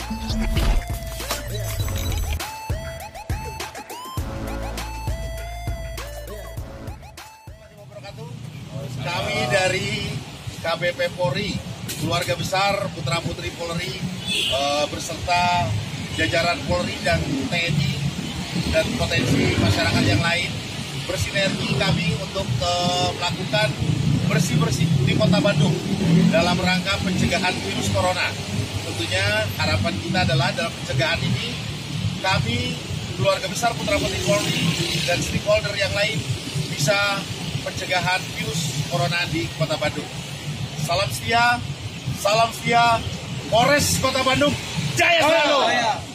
Kami dari KBP Polri, keluarga besar Putra Putri Polri, beserta jajaran Polri dan TNI dan potensi masyarakat yang lain, bersinergi kami untuk melakukan bersih-bersih di Kota Bandung dalam rangka pencegahan virus corona. Tentunya harapan kita adalah dalam pencegahan ini kami, keluarga besar Putra Putri Polri dan stakeholder yang lain bisa pencegahan virus corona di Kota Bandung. Salam setia, Polres Kota Bandung, jaya selalu!